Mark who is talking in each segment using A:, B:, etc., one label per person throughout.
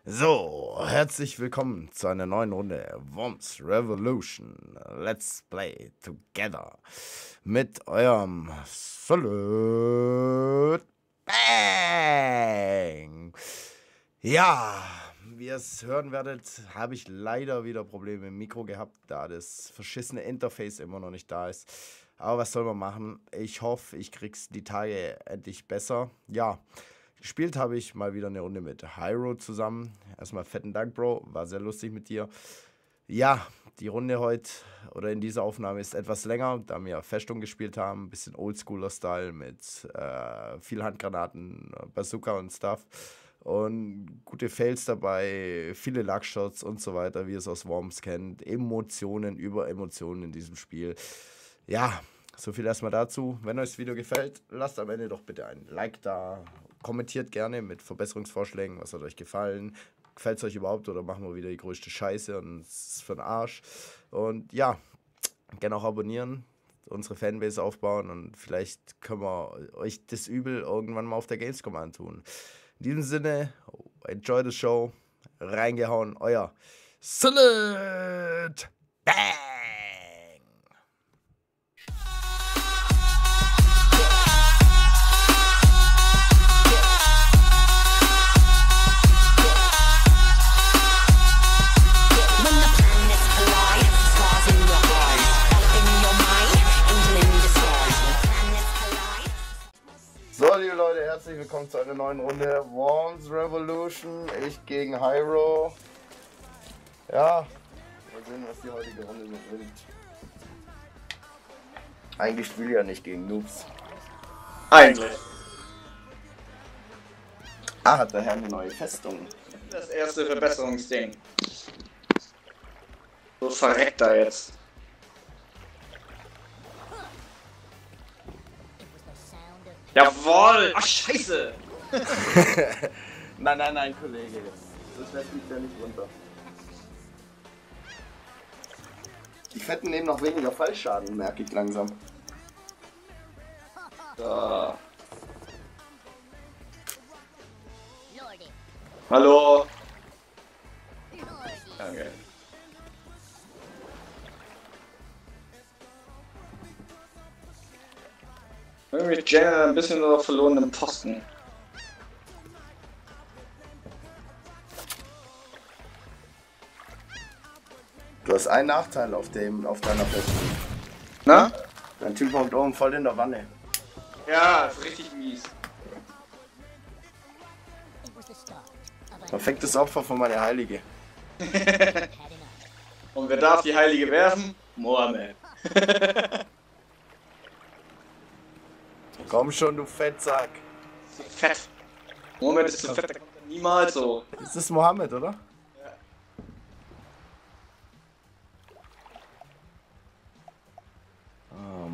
A: So, herzlich willkommen zu einer neuen Runde Worms Revolution. Let's play together mit eurem Salute Bang. Ja, wie ihr es hören werdet, habe ich leider wieder Probleme im Mikro gehabt, da das verschissene Interface immer noch nicht da ist. Aber was soll man machen? Ich hoffe, ich krieg's die Tage endlich besser. Ja. Gespielt habe ich mal wieder eine Runde mit Hyro zusammen. Erstmal fetten Dank, Bro. War sehr lustig mit dir. Ja, die Runde heute oder in dieser Aufnahme ist etwas länger, da wir Festung gespielt haben. Ein bisschen Oldschooler-Style mit viel Handgranaten, Bazooka und Stuff. Und gute Fails dabei, viele Luckshots und so weiter, wie ihr es aus Worms kennt. Emotionen über Emotionen in diesem Spiel. Ja, so viel erstmal dazu. Wenn euch das Video gefällt, lasst am Ende doch bitte ein Like da. Kommentiert gerne mit Verbesserungsvorschlägen, was hat euch gefallen. Gefällt es euch überhaupt oder machen wir wieder die größte Scheiße und es ist für den Arsch. Und ja, gerne auch abonnieren, unsere Fanbase aufbauen und vielleicht können wir euch das Übel irgendwann mal auf der Gamescom antun. In diesem Sinne, enjoy the show, reingehauen, euer Salute Bang! So, liebe Leute, herzlich willkommen zu einer neuen Runde Worms Revolution. Ich gegen Hyro. Ja, mal sehen, was die heutige Runde so bringt. Eigentlich spiele ich ja nicht gegen Noobs.
B: Eigentlich.
A: Ah, hat der Herr eine neue Festung.
B: Das erste Verbesserungsding. So verreckt da jetzt. Jawohl! Ach, scheiße!
A: Nein, Kollege. Das lässt mich ja nicht runter. Die Fetten nehmen noch weniger Fallschaden, merke ich langsam.
B: So. Hallo! Okay. Irgendwie Jenna ein bisschen auf verlorenen Posten.
A: Du hast einen Nachteil auf deiner Festung.
B: Na?
A: Dein Typ kommt oben voll in der Wanne.
B: Ja, ist richtig mies.
A: Perfektes Opfer von meiner Heilige.
B: Und wer darf die Heilige werfen? Mohammed.
A: Komm schon, du Fettsack.
B: Zu fett. Mohammed ist zu fett, der kommt niemals so.
A: Ist das Mohammed, oder?
B: Ja.
A: Oh,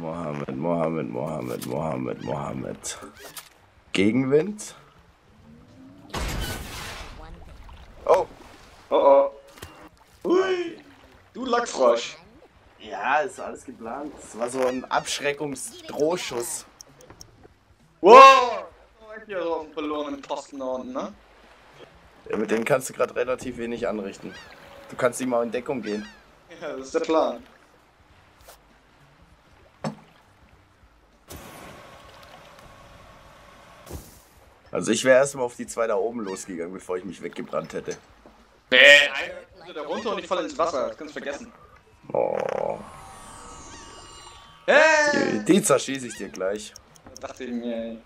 A: Mohammed. Gegenwind. Oh.
B: Oh. Ui. Du Lackfrosch.
A: Ja, ist alles geplant. Das war so ein Abschreckungsdrohschuss.
B: Wow! Hier so auf dem verlorenen Posten da unten, ne?
A: Ja, mit dem kannst du gerade relativ wenig anrichten. Du kannst ihm mal in Deckung gehen.
B: Ja, das ist der Plan.
A: Also ich wäre erstmal auf die zwei da oben losgegangen, bevor ich mich weggebrannt hätte.
B: Nee, einer da runter und ich falle ins Wasser, das kannst du vergessen.
A: Oh.
B: Hey!
A: Die zerschieße ich dir gleich.
B: Dachte ich mir, ey.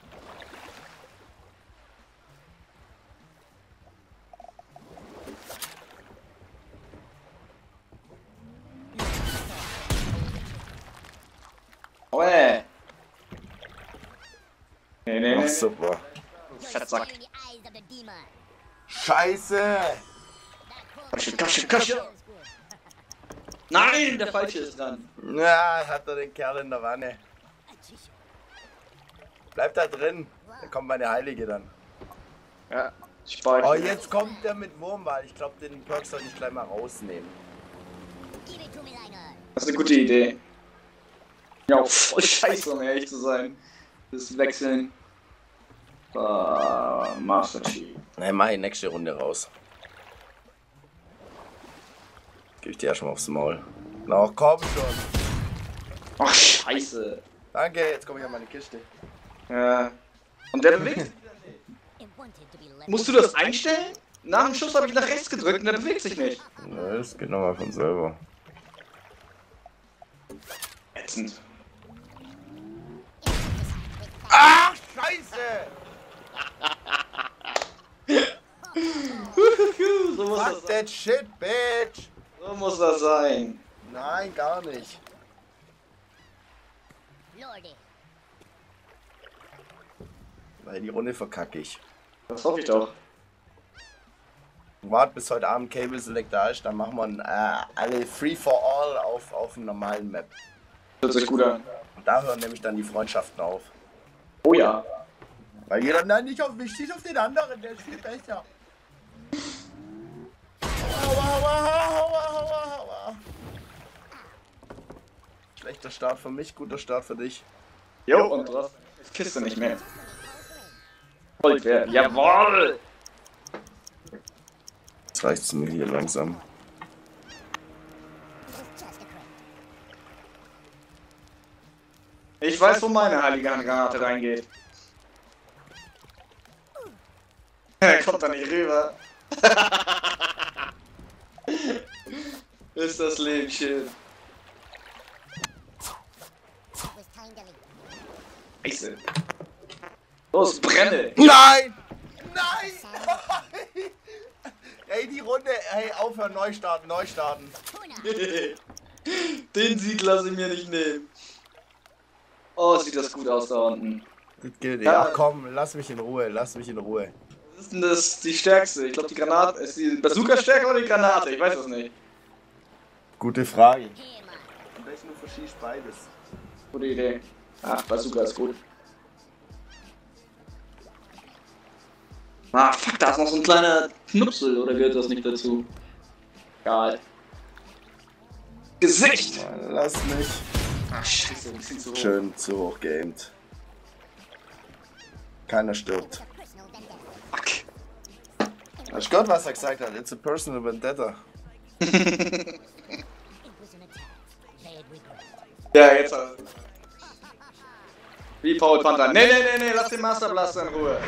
B: Oh, ey. Nee.
A: Ach, super.
B: Fettsack.
A: Scheiße!
B: Kasche. Nein, der Falsche ist dran.
A: Ja, hat er den Kerl in der Wanne. Bleib da drin. Da kommt meine Heilige dann.
B: Ja, Spike.
A: Oh, jetzt kommt der mit Wurmwal. Ich glaube, den Perk soll ich gleich mal rausnehmen.
B: Das ist eine gute Idee. Ja, voll scheiße, um ehrlich zu sein. Das Wechseln. Master Chief.
A: Nein, mach die nächste Runde raus. Gib ich dir erstmal aufs Maul. Na, komm schon.
B: Ach, scheiße.
A: Danke, jetzt komme ich an meine Kiste.
B: Ja. Und der bewegt sich. Musst du das einstellen? Nach dem Schuss habe ich nach rechts gedrückt und der bewegt sich nicht.
A: Nö, das geht nochmal von selber.
B: Ätzend.
A: Ach, scheiße!
B: So muss das
A: Fuck
B: sein.
A: that shit, bitch!
B: So muss das sein.
A: Nein, gar nicht. Weil die Runde verkacke ich.
B: Das hoffe ich doch.
A: Wart bis heute Abend Cable Select da ist, dann machen wir alle Free for All auf einem normalen Map.
B: Hört sich gut an.
A: Und da hören nämlich dann die Freundschaften auf.
B: Oh ja.
A: Weil jeder, nein, nicht auf mich, schieß auf den anderen, der ist viel besser. Aua, aua, aua, aua, aua. Schlechter Start für mich, guter Start für dich.
B: Jo, und was? Ist Kiste nicht mehr. Goldwert. Jawohl!
A: Jetzt reicht's mir hier langsam.
B: Ich weiß, wo meine heilige Granate reingeht. Er kommt da nicht rüber. Ist das Leben schön. Scheiße. Los, brenne!
A: Nein! Nein! Ey, die Runde, hey, aufhören, neu starten, neu starten.
B: Den Sieg lasse ich mir nicht nehmen. Oh, sieht das gut aus da unten.
A: Das geht, ja, komm, lass mich in Ruhe, lass mich in Ruhe.
B: Was ist denn das die stärkste? Ich glaube die Granate. Ist die Bazooka stärker oder die Granate? Ich weiß es nicht.
A: Gute Frage. Am besten du verschießt beides.
B: Gute Idee. Ach, Bazooka ist gut. Ah, fuck, da ist noch so ein kleiner Knupsel, oder gehört das nicht dazu? Egal. Gesicht!
A: Lass mich.
B: Ach, scheiße, die sind so hoch.
A: Schön zu hoch gamed. Keiner stirbt.
B: Fuck.
A: Hast du gehört, was er gesagt hat? It's a personal vendetta.
B: Ja, jetzt halt. Wie Paul Panther. Nee, lass den Master Blaster in Ruhe.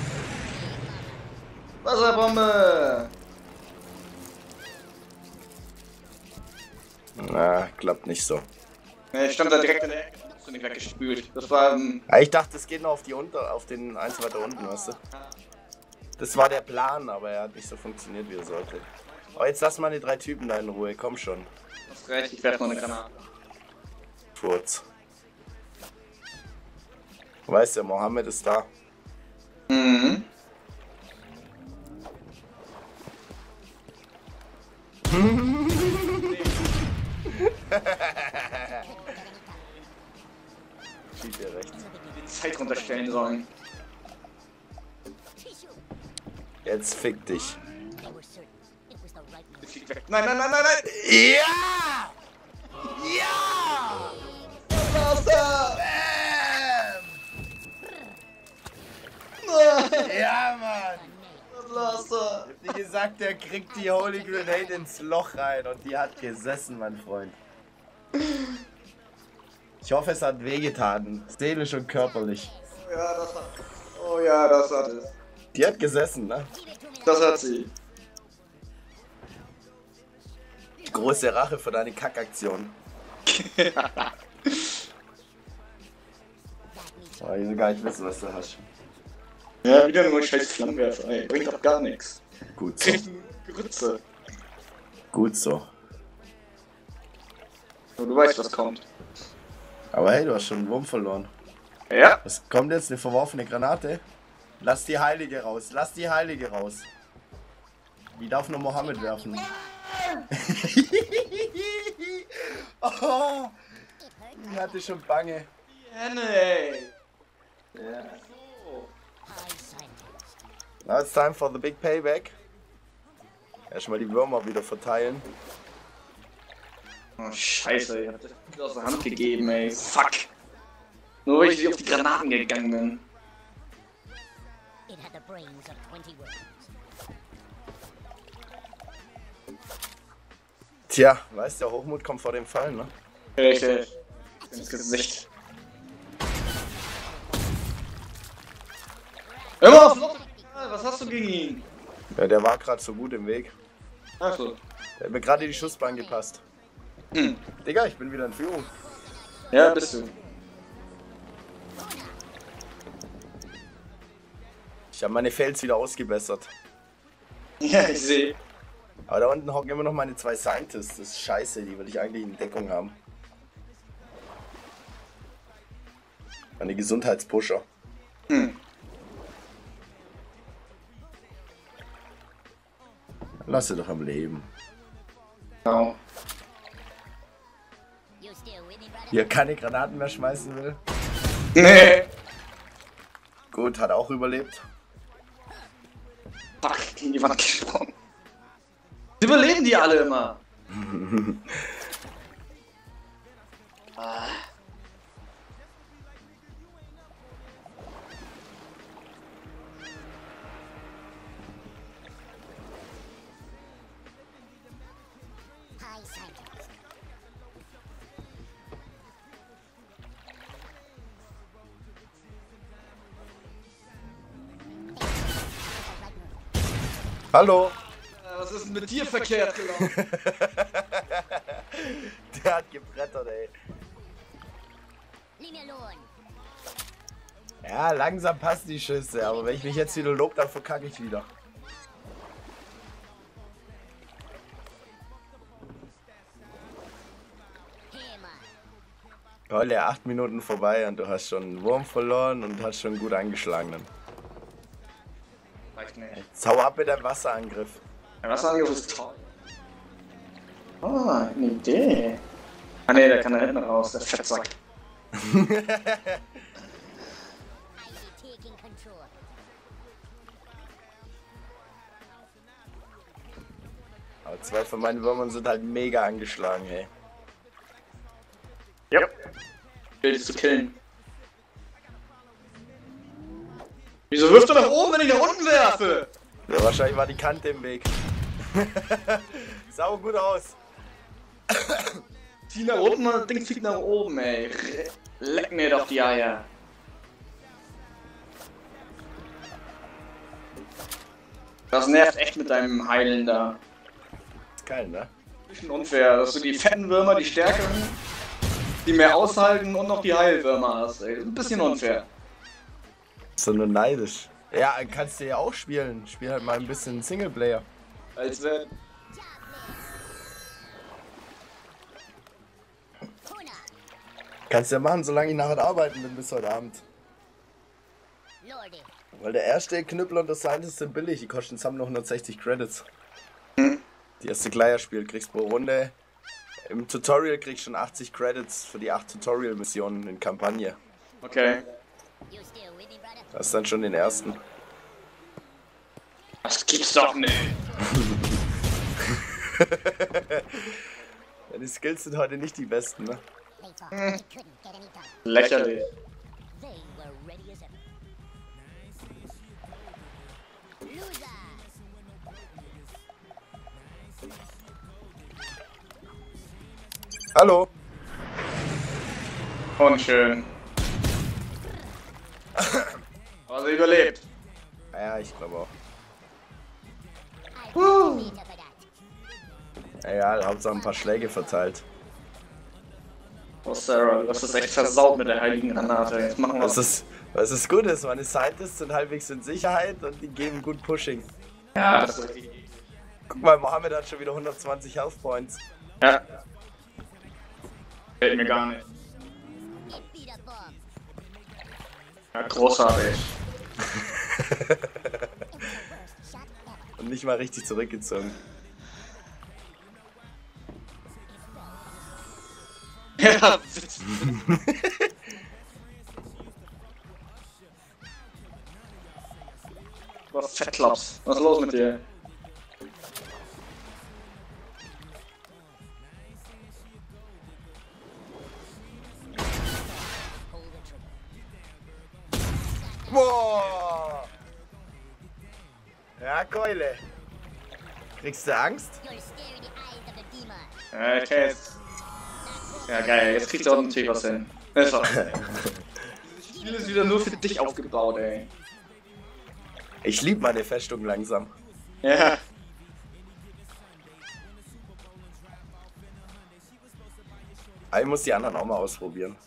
B: Wasserbombe!
A: Na, klappt nicht so.
B: Ne, ich stand da direkt in der Ecke. Hast du nicht weggespült. Das war
A: Ja, ich dachte, es geht noch auf den eins weiter unten, weißt du? Das war der Plan, aber er hat nicht so funktioniert, wie er sollte. Aber jetzt lass mal die 3 Typen da in Ruhe, komm schon.
B: hast recht, ich werf noch eine Granate.
A: Furz. Du weißt ja, Mohammed ist da.
B: Mhm.
A: Sieht dir recht.
B: Die Zeit runterstellen sollen.
A: Jetzt fick dich.
B: Die fliegt weg. Nein!
A: Ja! Ja!
B: Blaster!
A: Ja, Mann!
B: Blaster!
A: Wie gesagt, der kriegt die Holy Grenade ins Loch rein und die hat gesessen, mein Freund. Ich hoffe, es hat wehgetan, seelisch und körperlich.
B: Ja, das hat. Oh ja, das hat es.
A: Die hat gesessen, ne?
B: Das hat sie.
A: Die große Rache für deine Kackaktion. Oh, ich will gar nicht wissen, was du hast.
B: Ja, wieder nur ein scheiß Flammenwerfer, ey. Bringt doch gar nichts.
A: Gut so.
B: Grütze.
A: Gut so.
B: Aber du weißt, was kommt.
A: Aber hey, du hast schon einen Wurm verloren.
B: Ja?
A: Was kommt jetzt? Eine verworfene Granate? Lass die Heilige raus. Lass die Heilige raus. Die darf nur Mohammed werfen. Oh, ich hatte schon Bange.
B: Henne, ey.
A: Yeah.
B: So.
A: Now it's time for the big payback. Erstmal die Würmer wieder verteilen.
B: Oh, scheiße, ich hab das Spiel aus der Hand gegeben, ey. Fuck. Nur weil ich auf die Granaten gegangen bin.
A: Tja, weißt du, Hochmut kommt vor dem Fall, ne?
B: Richtig. Ins Gesicht. Immer auf Lotte! Was hast du gegen ihn?
A: Ja, der war gerade so gut im Weg.
B: Achso.
A: Der hat mir gerade in die Schussbahn gepasst.
B: Hm.
A: Digga, ich bin wieder in Führung.
B: Ja, bist du.
A: Ich habe meine Fails wieder ausgebessert.
B: Ja, ich sehe.
A: Aber da unten hocken immer noch meine 2 Scientists. Das ist scheiße, die will ich eigentlich in Deckung haben. Meine Gesundheitspusher.
B: Hm.
A: Lass sie doch am Leben.
B: Genau.
A: Hier keine Granaten mehr schmeißen will.
B: Nee.
A: Gut, hat auch überlebt.
B: Fuck, gegen die Wand gesprungen. Sie überleben die alle immer. Ah.
A: Hallo!
B: Was ist denn mit dir verkehrt gelaufen?
A: Der hat gebrettert, ey. Ja, langsam passen die Schüsse, aber wenn ich mich jetzt wieder lob, dann verkacke ich wieder. Tolle, 8 Minuten vorbei und du hast schon einen Wurm verloren und hast schon gut angeschlagenen.
B: Reicht nicht.
A: Jetzt hau ab mit deinem Wasserangriff.
B: Der Wasserangriff ist toll. Ah, eine Idee. Ah ne, der kann da hinten raus, der Fettsack.
A: Aber 2 von meinen Würmern sind halt mega angeschlagen, hey.
B: Ja. Willst du killen? Wieso wirft er nach oben, wenn ich nach unten werfe?
A: Ja, wahrscheinlich war die Kante im Weg. Sau gut aus.
B: Zieh nach unten und das Ding fliegt nach oben, ey. Leck mir doch die Eier. Das nervt echt mit deinem Heilen da.
A: Ist geil, ne?
B: Bisschen unfair, dass du die fetten Würmer, die stärkeren, die mehr aushalten und noch die Heilwürmer hast, ey. Ein bisschen unfair.
A: So nur neidisch. Ja, kannst du ja auch spielen. Spiel halt mal ein bisschen Singleplayer.
B: Als wenn.
A: Kannst du ja machen, solange ich nachher arbeiten bin bis heute Abend. Weil der erste Knüppel und das Scientist sind billig. Die kosten zusammen nur 160 Credits. Die erste Gleierspiel kriegst pro Runde. Im Tutorial kriegst du schon 80 Credits für die 8 Tutorial-Missionen in Kampagne.
B: Okay.
A: Das ist dann schon den ersten.
B: Das gibt's doch nicht.
A: Ja, die Skills sind heute nicht die besten, ne?
B: Lächerlich.
A: Hallo!
B: Unschön. Aber sie überlebt.
A: Ja, ich glaube auch. Ja, Hauptsache ein paar Schläge verteilt.
B: Oh Sarah, du hast das echt versaut mit der heiligen Granate. Jetzt machen wir
A: Was ist gut ist, meine Scientists sind halbwegs in Sicherheit und die geben gut Pushing.
B: Ja, das ist richtig.
A: Guck mal, Mohammed hat schon wieder 120 Health Points.
B: Ja. Fällt mir gar nicht. Ja, großartig.
A: Und nicht mal richtig zurückgezogen.
B: Ja, was Fettklaps. Was ist los mit dir?
A: Boah! Ja, Keule. Kriegst du Angst?
B: Ja, ich kenn's. Ja, geil, jetzt kriegt er auch natürlich was hin. Das war. Dieses Spiel ist wieder nur für dich aufgebaut, ey.
A: Ich lieb meine Festung langsam.
B: Ja.
A: Ich muss die anderen auch mal ausprobieren.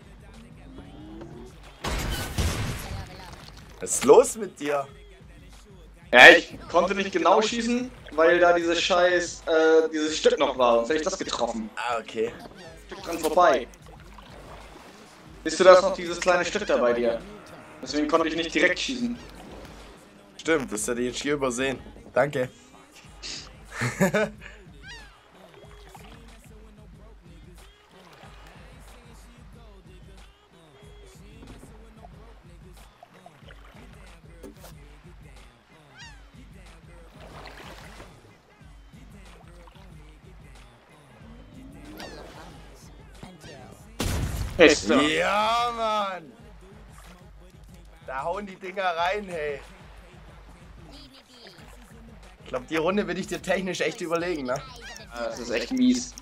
A: Was ist los mit dir?
B: Ja, ich konnte nicht genau schießen, weil da dieses dieses Stück noch war, sonst hätte ich das getroffen.
A: Ah, okay.
B: Stück dran vorbei. Siehst du, da ist noch dieses kleine Stück da bei dir. Deswegen konnte ich nicht direkt schießen.
A: Stimmt, das hätte ich jetzt hier übersehen. Danke. Ja, Mann! Da hauen die Dinger rein, hey. Ich glaube, die Runde würde ich dir technisch echt überlegen, ne?
B: Das ist echt mies.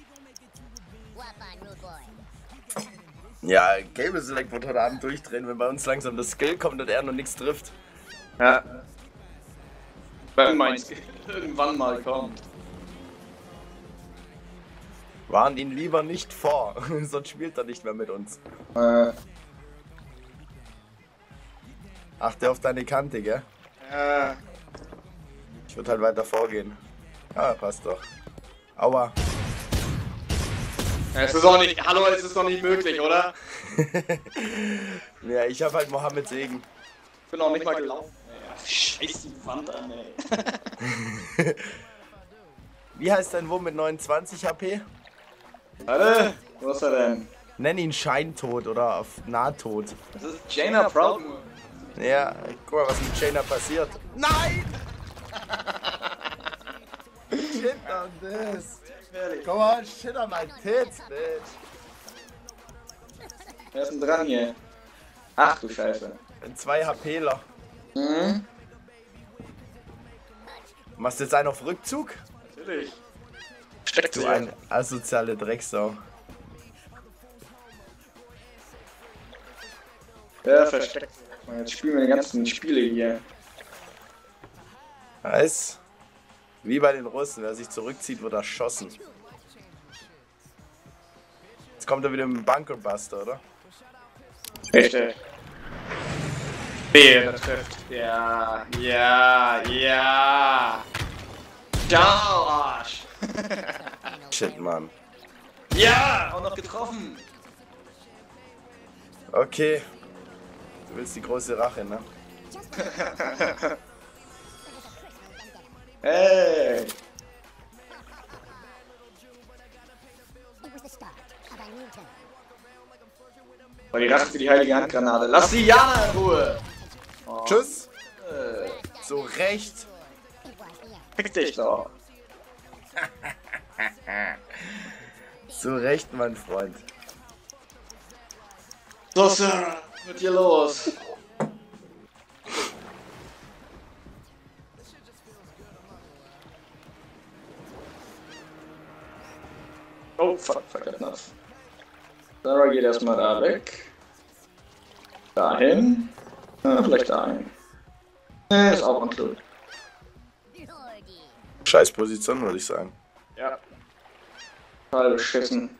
A: Ja, Cable Select wird heute Abend durchdrehen, wenn bei uns langsam das Skill kommt und er noch nichts trifft.
B: Ja. Wenn mein Skill irgendwann mal kommt.
A: Warn ihn lieber nicht vor, sonst spielt er nicht mehr mit uns. Achte auf deine Kante, gell?
B: Ja.
A: Ich würde halt weiter vorgehen. Ja, passt doch. Aua.
B: Es ist auch nicht. Hallo, es ist doch nicht möglich, oder?
A: Ja, ich habe halt Mohammed Segen.
B: Ich bin auch nicht mal gelaufen. Scheiß die Wand an, ey.
A: Wie heißt dein Wurm mit 29 HP?
B: Warte, wo ist er denn?
A: Nenn ihn Scheintod oder auf Nahtod.
B: Das ist Jaina Proudmoore.
A: Ja, guck mal, was mit Jaina passiert. Nein! Shit on this. Come on, shit on my tits, bitch.
B: Wer ist denn dran hier? Ach du Scheiße.
A: Ein 2 HPler.
B: Mhm.
A: Machst du jetzt einen auf Rückzug?
B: Natürlich. Steckt
A: Du ein asoziale Drecksau.
B: Der versteckt. Jetzt spielen wir die ganzen Spiele hier.
A: Weiß. Wie bei den Russen, wer sich zurückzieht, wird erschossen. Jetzt kommt er wieder mit dem Bunkerbuster, oder?
B: Richtig. Wehe, das trifft. Ja, ja, ja. Ciao, Arsch.
A: Shit, Mann.
B: Ja, auch noch getroffen.
A: Okay. Du willst die große Rache, ne?
B: Hey. Oh, die Rache für die heilige Handgranate. Lass die Jana in Ruhe. Oh.
A: Tschüss. So recht.
B: Fick dich doch.
A: So recht, mein Freund.
B: So, Sir, mit dir los. Oh, fuck, enough. Sarah geht erstmal da weg. Dahin. Vielleicht dahin. Ist auch unklar.
A: Scheiß Position, würde ich sagen.
B: Ja. Total beschissen.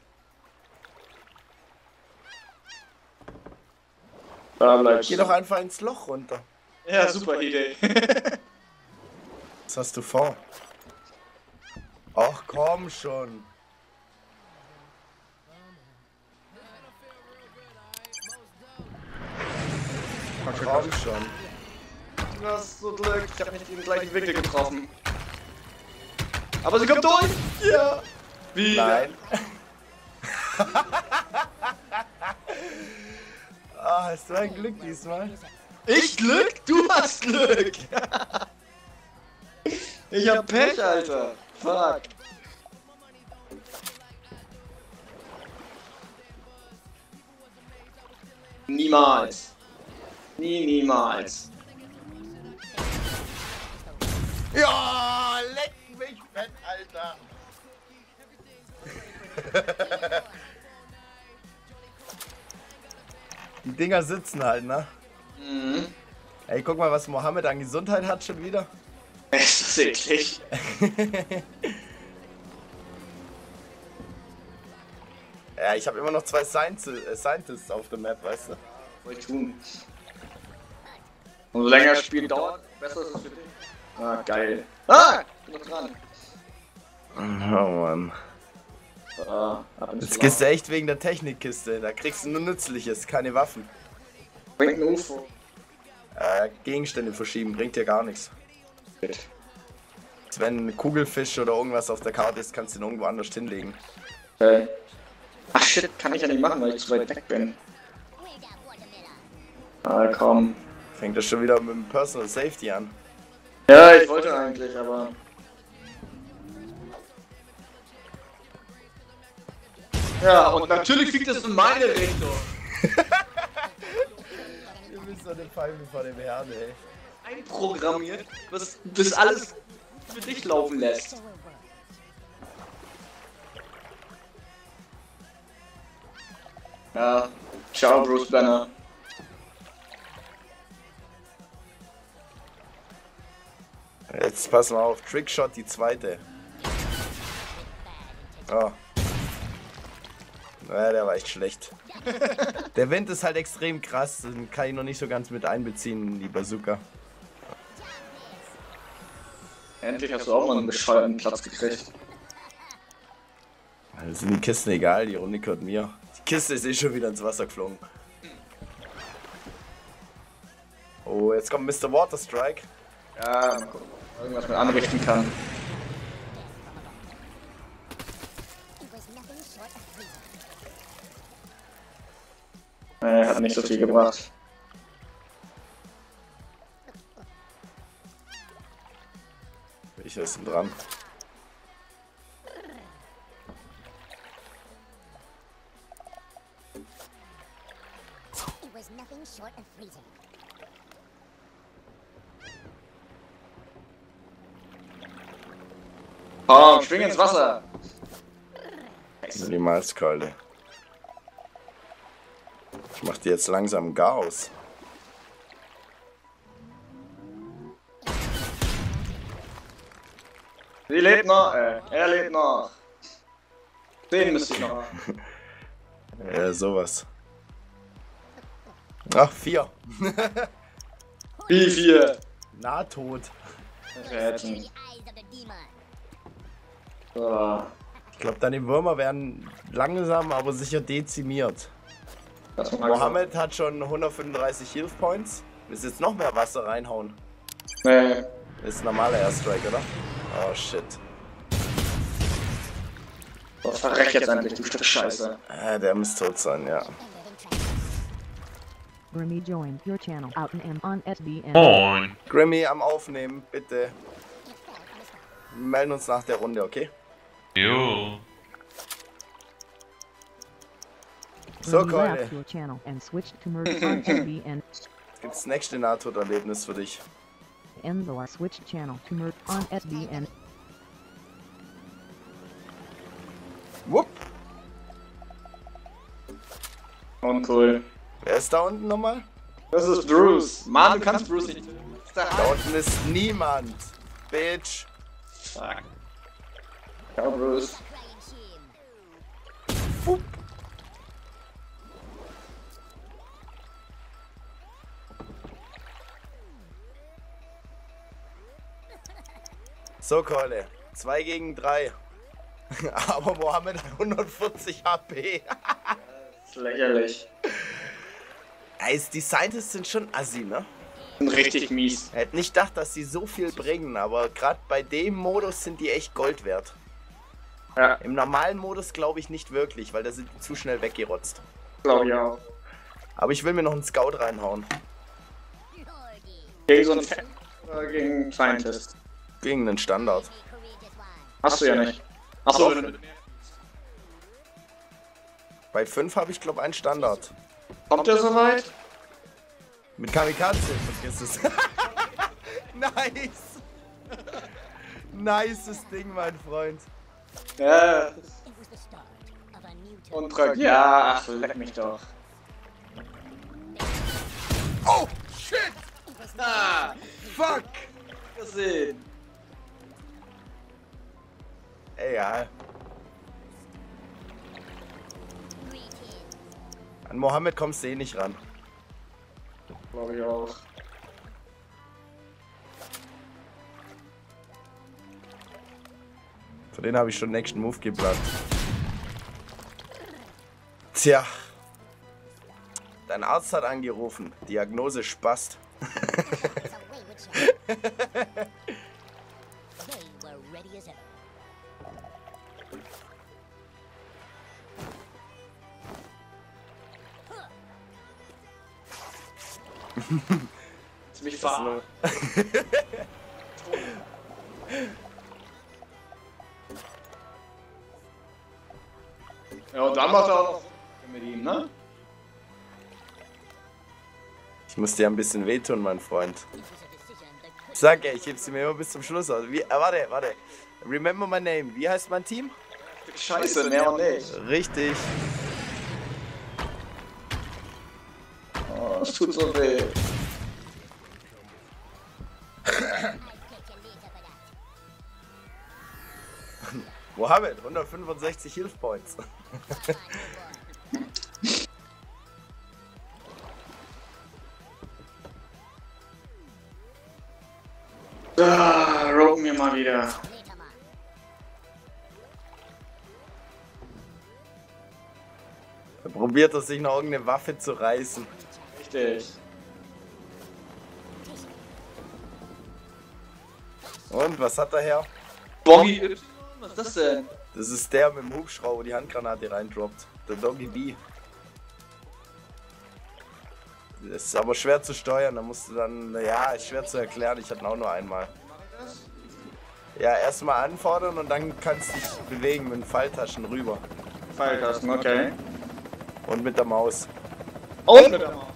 B: Da bleibst
A: Geh
B: du.
A: doch einfach ins Loch runter.
B: Ja, super Idee.
A: Was hast du vor? Ach komm schon. Komm schon.
B: Du hast so Glück, ich hab nicht den gleichen Winkel getroffen. Aber sie kommt durch! Ja! Wie?
A: Nein. Ah, hast du ein Glück diesmal?
B: Ich Glück? Du hast Glück! Ich hab Pech, Alter! Fuck! Niemals! Niemals!
A: Ja, leck mich fett, Alter. Die Dinger sitzen halt, ne?
B: Mhm.
A: Ey, guck mal, was Mohammed an Gesundheit hat schon wieder.
B: Es ist eklig.
A: Ja, ich habe immer noch 2 Scientists auf der Map, weißt du?
B: Was ich tun. Umso länger das Spiel dauert, besser ist es für dich. Ah, geil. Ah, ich bin noch dran.
A: Oh Mann. Jetzt gehst du echt wegen der Technikkiste. Da kriegst du nur Nützliches, keine Waffen.
B: Bringt ein UFO.
A: Gegenstände verschieben, bringt dir gar nichts. Wenn ein Kugelfisch oder irgendwas auf der Karte ist, kannst du ihn irgendwo anders hinlegen.
B: Okay. Ach shit, kann ich ja nicht machen, weil ich zu weit weg bin. Ah, komm.
A: Fängt das schon wieder mit dem Personal Safety an.
B: Ja, ich wollte eigentlich, aber... Ja, und natürlich fliegt es in meine Richtung.
A: Du bist so eine Pfeife vor dem Herrn, ey.
B: Einprogrammiert, was das alles für dich laufen lässt. Ja, ciao Bruce Banner.
A: Jetzt pass mal auf, Trickshot die zweite. Oh. Naja, der war echt schlecht. Der Wind ist halt extrem krass, den kann ich noch nicht so ganz mit einbeziehen, die Bazooka.
B: Endlich hast du auch mal einen bescheuerten Platz gekriegt.
A: Das sind die Kisten egal, die Runde gehört mir. Die Kiste ist eh schon wieder ins Wasser geflogen. Oh, jetzt kommt Mr. Waterstrike.
B: Ja, mal gucken, ob irgendwas mit anrichten kann. Hat nicht so viel gebracht.
A: Ich ist dran.
B: Komm, spring ins Wasser!
A: Niemals kalte. Ich mach dir jetzt langsam Chaos.
B: Sie lebt noch, er lebt noch. Den müsste ich noch.
A: Ja, sowas. Ach, 4.
B: Wie 4?
A: Nahtod.
B: So.
A: Ich glaube, deine Würmer werden langsam, aber sicher dezimiert. Mohammed hat schon 135 Health Points. Willst du jetzt noch mehr Wasser reinhauen?
B: Nee.
A: Das ist normaler Airstrike, oder? Oh shit.
B: Oh, verreck jetzt endlich, du Stück Scheiße.
A: Der muss tot sein, ja.
C: Grimmy joined your channel out and on SBN.
D: Moin.
A: Grimmy am Aufnehmen, bitte. Wir melden uns nach der Runde, okay?
D: Jo.
A: So,
C: Grimmy
A: Keule.
C: left your channel and switched to merge on SBN.
A: Jetzt gibt's das nächste Nahtoderlebnis für dich.
C: Enzor switched channel to merge on SBN.
A: Wupp.
B: Uncool.
A: Wer ist da unten nochmal?
B: Das ist Bruce. Mann, du kannst Bruce nicht.
A: Da unten ist niemand. Bitch.
B: Fuck. Ciao, Bruce.
A: Wupp. So, Keule. 2 gegen 3. Aber Mohammed hat 140 HP.
B: Das ist lächerlich.
A: Die Scientists sind schon assi, ne?
B: Sind richtig mies.
A: Er hätte nicht gedacht, dass sie so viel bringen, aber gerade bei dem Modus sind die echt Gold wert.
B: Ja,
A: Im normalen Modus glaube ich nicht wirklich, weil da sind die zu schnell weggerotzt.
B: glaube ich auch.
A: Aber ich will mir noch einen Scout reinhauen.
B: Gegen so einen Fan oder gegen einen Scientist?
A: Gegen einen Standard.
B: Hast du ja nicht. Achso,
A: Bei 5 habe ich glaube einen Standard.
B: kommt der soweit?
A: Mit Kamikaze, vergiss es. Nice! Nices Ding, mein Freund.
B: Ja. Und Drück. Ja, ach, leck mich doch.
A: Oh, shit!
B: Ah,
A: Fuck!
B: gesehen.
A: Egal. An Mohammed kommst du eh nicht ran.
B: Glaube ich auch.
A: Für den habe ich schon den nächsten Move geplant. Tja. Dein Arzt hat angerufen. Diagnose Spast.
B: Lass mich fahren. Ja, und dann macht er auch noch mit ihm, ne?
A: Ich muss dir ein bisschen wehtun, mein Freund. Sag ja, ich heb sie mir immer bis zum Schluss aus. Warte. Remember my name. Wie heißt mein Team?
B: Scheiße, mehr und nicht.
A: Richtig.
B: Oh, das tut so weh.
A: Mohammed, 165 Hilfpoints.
B: Ah, rocken wir mal wieder.
A: Da probiert er sich noch irgendeine Waffe zu reißen.
B: Richtig.
A: Und, was hat er her?
B: Doggy, was ist das denn?
A: Das ist der mit dem Hubschrauber, die Handgranate reindroppt. Der Doggy B. Das ist aber schwer zu steuern, da musst du dann, ja, ist schwer zu erklären, ich hatte ihn auch nur einmal. Ja, erstmal anfordern und dann kannst du dich bewegen mit den Pfeiltaschen rüber.
B: Pfeiltasten, okay.
A: Und mit der Maus.
B: Und mit der Maus.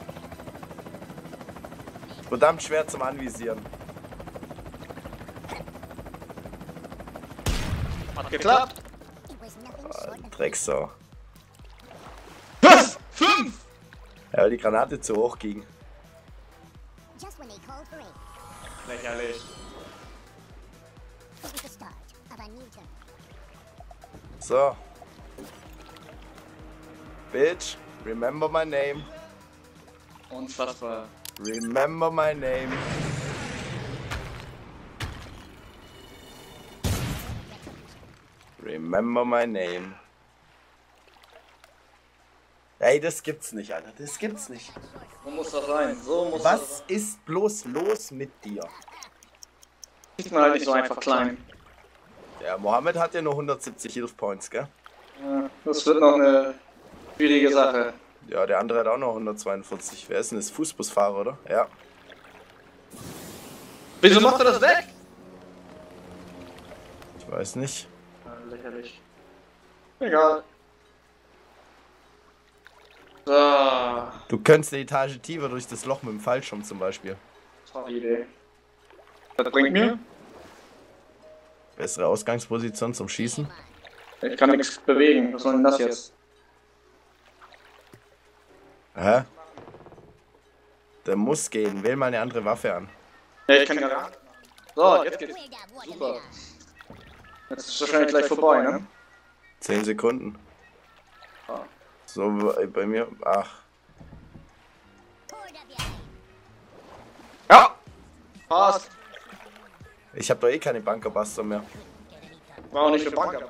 A: Verdammt schwer zum Anvisieren.
B: Hat geklappt.
A: Drecksau.
B: Was? 5!
A: Ja, weil die Granate zu hoch ging.
B: Lächerlich.
A: So. Bitch, remember my name.
B: Unfassbar.
A: Remember my name. Remember my name. Ey, das gibt's nicht, Alter. Das gibt's nicht.
B: So muss das sein. So muss das sein.
A: Was ist bloß los mit dir?
B: Ist man halt nicht so einfach klein.
A: Der Mohammed hat ja nur 170 Health Points, gell?
B: Ja, das wird noch eine schwierige Sache.
A: Ja, der andere hat auch noch 142. Wer ist denn das? Fußbusfahrer, oder? Ja.
B: Wieso macht er das weg?
A: Ich weiß nicht.
B: Ja, lächerlich. Egal. So.
A: Du könntest eine Etage tiefer durch das Loch mit dem Fallschirm zum Beispiel.
B: Tolle Idee. Das bringt mir?
A: Bessere Ausgangsposition zum Schießen.
B: Ich kann nichts bewegen. Was soll denn das jetzt?
A: Hä? Der muss gehen. Wähl mal eine andere Waffe an.
B: Ja, ich kann ja gar nicht. So, jetzt geht's. Super. Jetzt ist es wahrscheinlich gleich vorbei, ne?
A: 10 Sekunden.
B: Ah.
A: So, bei mir. Ach.
B: Ja! Passt.
A: Ich habe doch eh keine Bunkerbuster mehr.
B: War auch nicht für Banker.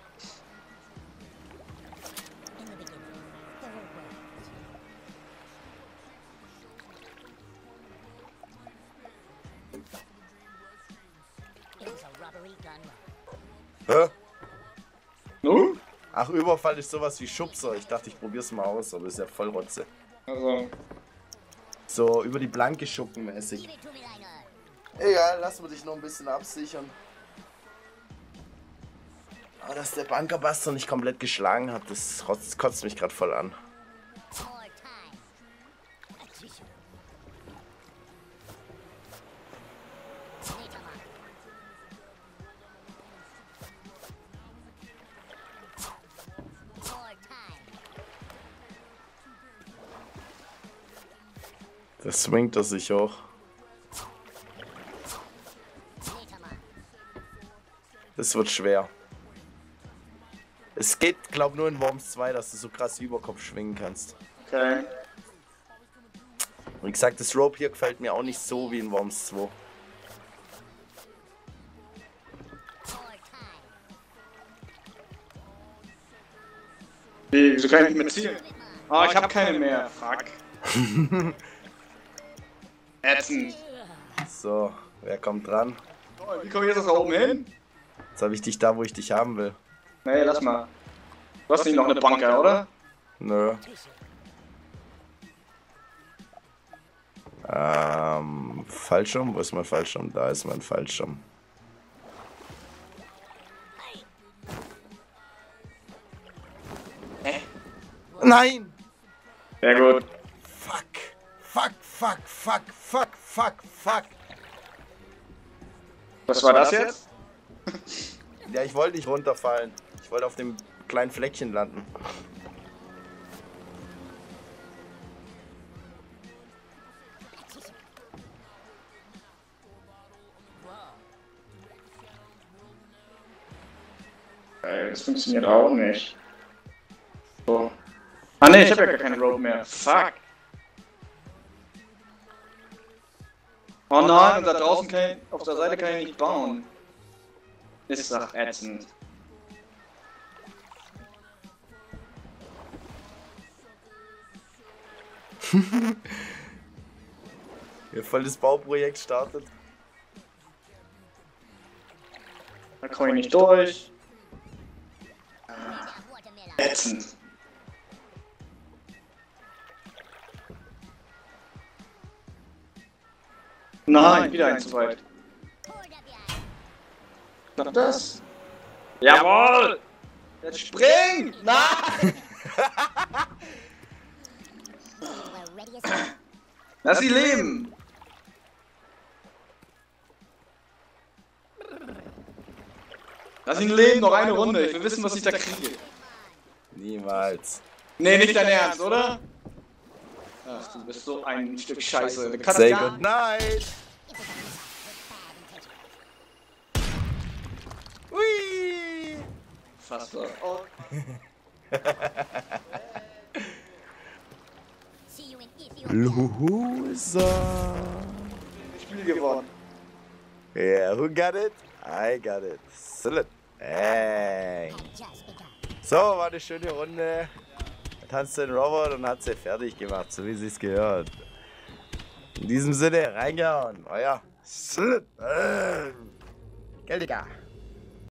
A: Hä?
B: Nun?
A: Ach, Überfall ist sowas wie Schubser. Ich dachte, ich probier's mal aus, aber ist ja voll Rotze.
B: Also.
A: So, über die Blanke schucken mäßig. Egal, lassen wir dich noch ein bisschen absichern. Aber dass der Bunkerbuster nicht komplett geschlagen hat, das kotzt mich gerade voll an. Da swingt er sich hoch. Das wird schwer. Es geht, glaub nur in Worms 2, dass du so krass Überkopf schwingen kannst.
B: Okay.
A: Wie gesagt, das Rope hier gefällt mir auch nicht so wie in Worms 2.
B: Wieso kann ich nicht mehr zielen? Ah, ich habe keine mehr. Fuck. Ätzend.
A: So, wer kommt dran?
B: Oh, wie komme ich jetzt da oben hin?
A: Jetzt habe ich dich da, wo ich dich haben will.
B: Nee, lass mal. Du hast nicht noch eine Banker, oder?
A: Nö. Fallschirm? Wo ist mein Fallschirm? Da ist mein Fallschirm. Nein!
B: Sehr gut.
A: Fuck! Fuck, fuck, fuck, fuck, fuck, fuck!
B: Was war das jetzt?
A: Ja, ich wollte nicht runterfallen. Ich wollte auf dem kleinen Fleckchen landen.
B: Das funktioniert auch nicht. So. Ah ne, ich habe ja gar keine Rope mehr. Fuck. Oh nein, und da draußen kann ich, auf der Seite kann ich nicht bauen. Ist doch ätzend.
A: Hier voll das Bauprojekt startet.
B: Da komme ich nicht durch. Ätzend. Nein, wieder ein zu weit. Noch das? Jawohl! Jetzt spring! Nein! Lass sie leben! Lass ihn leben, noch eine Runde. Ich will wissen, was ich da kriege.
A: Niemals.
B: Nee, nicht dein Ernst, oder? Ach, du bist so ein Stück Scheiße. Du kannst
A: Say
B: gar
A: good night! Hui!
B: Fast so. Oh.
A: Loser!
B: Spiel gewonnen.
A: Yeah, who got it? I got it. Salute. Hey. So, war eine schöne Runde. Tanzt den Robert und hat sie fertig gemacht, so wie sie es gehört. In diesem Sinne, reingehauen. Euer Salute. Geldiger.